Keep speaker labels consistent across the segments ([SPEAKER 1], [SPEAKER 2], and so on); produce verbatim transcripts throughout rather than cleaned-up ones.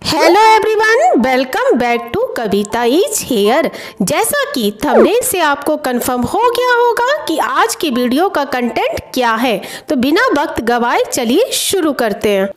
[SPEAKER 1] Hello everyone, welcome back to Kavita is here. जैसा कि thumbnail से आपको कंफर्म हो गया होगा कि आज की वीडियो का कंटेंट क्या है, तो बिना वक्त गवाए चलिए शुरू करते हैं।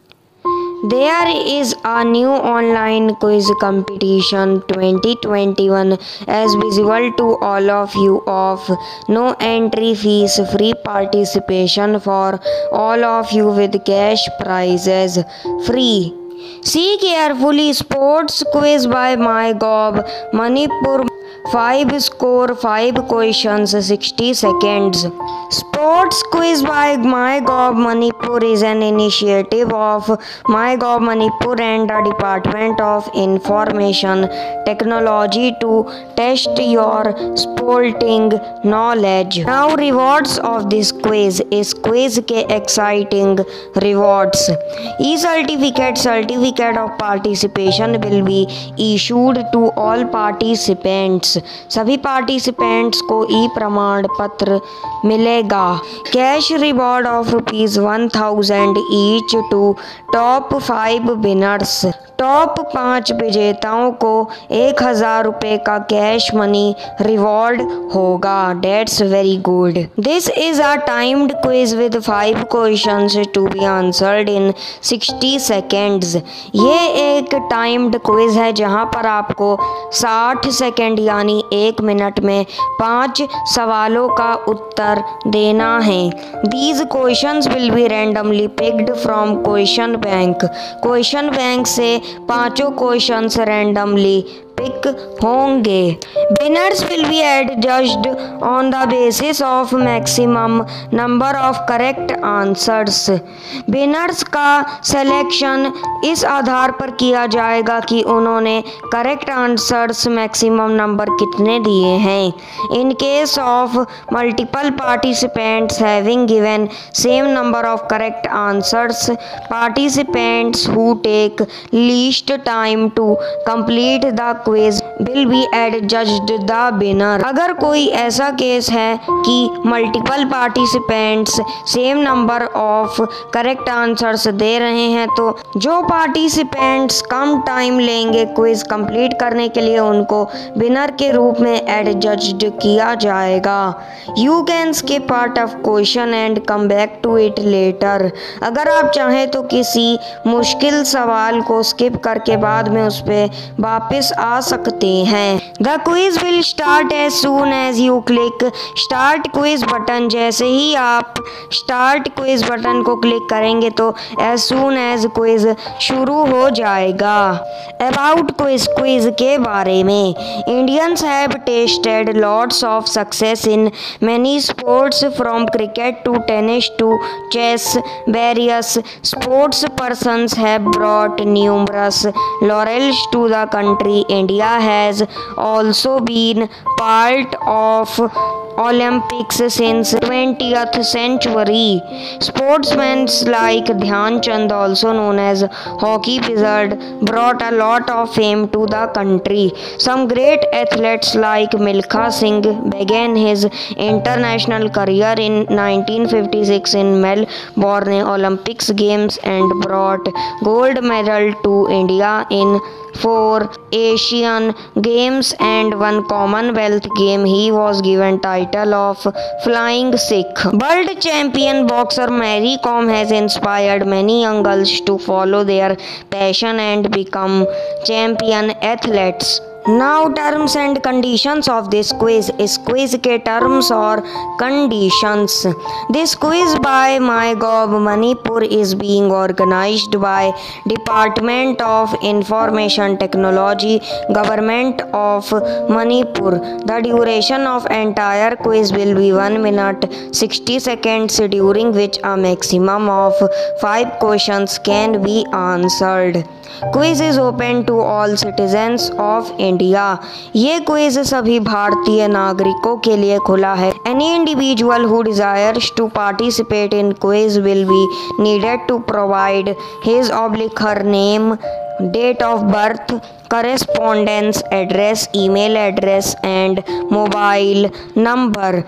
[SPEAKER 2] There is a new online quiz competition twenty twenty-one as visible to all of you of no entry fees, free participation for all of you with cash prizes free. See carefully, sports quiz by MyGov Manipur. five score, five questions, sixty seconds. Sports quiz by MyGov Manipur is an initiative of MyGov Manipur and the Department of Information Technology to test your sporting knowledge. Now rewards of this quiz is quiz के exciting rewards. E-certificate, certificate of participation will be issued to all participants. सभी participants को e प्रमाण पत्र मिलेगा। Cash reward of rupees one thousand each to top five winners. Top पाँच विजेताओं को एक हजार रुपये का कैश मनी रिवॉर्ड होगा। That's very good. This is a timed quiz with five questions to be answered in sixty seconds. ये एक टाइम्ड क्विज है जहां पर आपको साठ सेकेंड यानी एक मिनट में पांच सवालों का उत्तर देना है। These questions will be randomly picked from question bank. Question bank से पांचों क्वेश्चंस रैंडमली पिक होंगे। Winners will be adjudged on the basis of maximum number of correct answers. Winners का सिलेक्शन इस आधार पर किया जाएगा कि उन्होंने करेक्ट आंसर्स मैक्सिमम नंबर कितने दिए हैं। In case of multiple participants having given same number of correct answers, participants who take least time to complete the quiz will be adjudged the winner. अगर कोई ऐसा केस है कि multiple participants same number of correct answers दे रहे हैं तो जो पार्टिसिपेंट्स कम टाइम लेंगे क्विज कंप्लीट करने के लिए उनको विनर के रूप में एडजस्ड किया जाएगा। You can skip part of question and come back to it later. अगर आप चाहें तो किसी मुश्किल सवाल को स्किप करके बाद में उस पर वापस आ सकते हैं। The quiz will start as soon as you click start quiz button. जैसे ही आप स्टार्ट क्विज बटन को क्लिक करेंगे तो एज सून एज क्विज शुरू हो जाएगा। अबाउट क्विज क्विज के बारे में, Indians have tasted lots of success in many sports from cricket to tennis to chess. Various sports persons have brought numerous laurels to the country. India has also been part of Olympics since twentieth century. Sportsmen like Dhyan Chand, also known as Hockey Wizard, brought a lot of fame to the country. Some great athletes like Milkha Singh began his international career in nineteen fifty-six in Melbourne Olympics Games and brought gold medal to India in four Asian Games and one Commonwealth Game. He was given title of Flying Sikh. World champion boxer Mary Kom has inspired many young girls to follow their passion and become champion athletes. Now terms and conditions of this quiz. इस quiz के terms और conditions. This quiz by MyGov Manipur is being organized by Department of Information Technology, Government of Manipur. The duration of entire quiz will be one minute sixty seconds, during which a maximum of five questions can be answered. Quiz is open to all citizens of India. ये quiz सभी भारतीय नागरिकों के लिए खुला है। Any individual who desires to participate in quiz will be needed to provide his oblique her name, date of birth, correspondence address, email address and mobile number.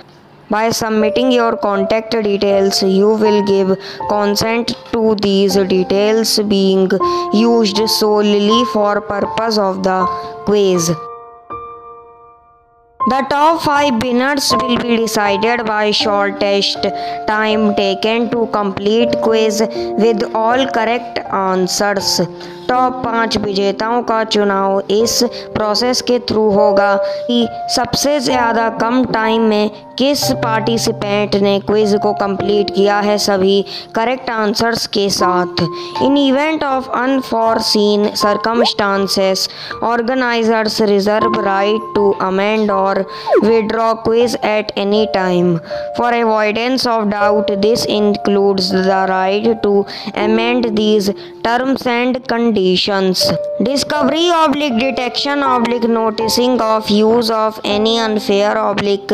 [SPEAKER 2] By submitting your contact details, you will give consent to these details being used solely for purpose of the quiz. The top five winners will be decided by shortest time taken to complete quiz with all correct answers. Top पाँच विजेताओं का चुनाव इस process के through होगा कि सबसे ज़्यादा कम टाइम में किस पार्टिसिपेंट ने क्विज को कंप्लीट किया है सभी करेक्ट आंसर्स के साथ। In event of unforeseen circumstances organisers reserve right to amend or withdraw quiz at any time. For avoidance of doubt this includes the right to amend these terms and conditions. Discovery oblique detection oblique noticing of use of any unfair oblique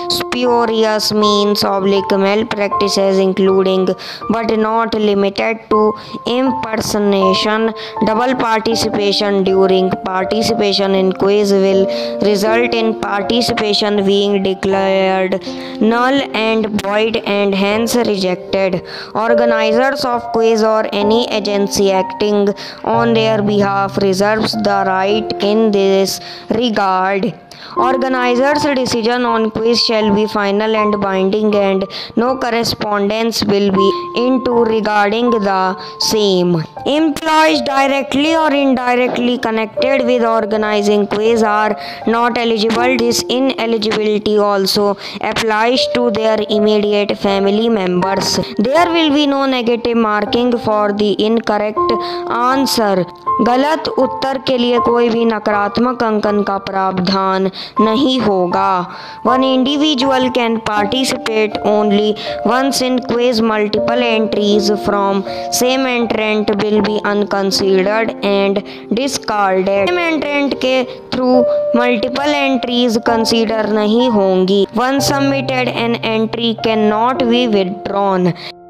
[SPEAKER 2] spurious means oblique malpractices including but not limited to impersonation. Double participation during participation in quiz will result in participation being declared null and void and hence rejected. Organizers of quiz or any agency acting on their behalf reserves the right in this regard. Organizers' decision on quiz shall be final and binding and no correspondence will be into regarding the same. Employees directly or indirectly connected with organizing quiz are not eligible. This ineligibility also applies to their immediate family members. There will be no negative marking for the incorrect answer. गलत उत्तर के लिए कोई भी नकारात्मक अंकन का प्रावधान नहीं होगा. One individual can participate only once in quiz. Multiple entries from same entrant will be unconsidered and discarded. Same entrant के through multiple entries consider नहीं होंगी. Once submitted, an entry cannot be withdrawn.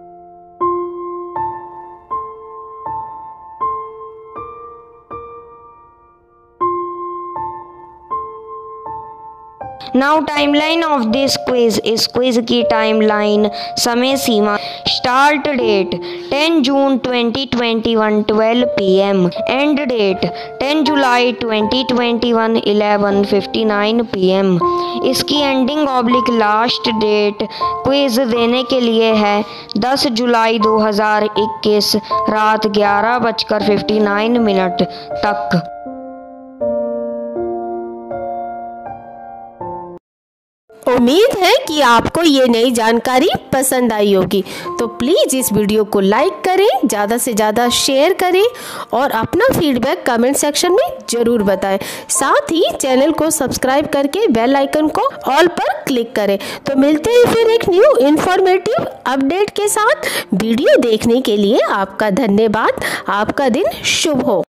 [SPEAKER 2] Now timeline of this quiz. इस quiz की timeline समय सीमा. Start date ten June twenty twenty one twelve P M. End date ten July twenty twenty one eleven fifty nine P M. इसकी ending oblique last date quiz देने के लिए है दस जुलाई दो हज़ार इक्कीस रात ग्यारह बजकर फिफ्टी नाइन मिनट तक.
[SPEAKER 1] उम्मीद है कि आपको ये नई जानकारी पसंद आई होगी. तो प्लीज़ इस वीडियो को लाइक करें, ज़्यादा से ज़्यादा शेयर करें और अपना फीडबैक कमेंट सेक्शन में ज़रूर बताएं. साथ ही चैनल को सब्सक्राइब करके बेल आइकन को ऑल पर क्लिक करें. तो मिलते हैं फिर एक न्यू इन्फॉर्मेटिव अपडेट के साथ. वीडियो देखने के लिए आपका धन्यवाद. आपका दिन शुभ हो.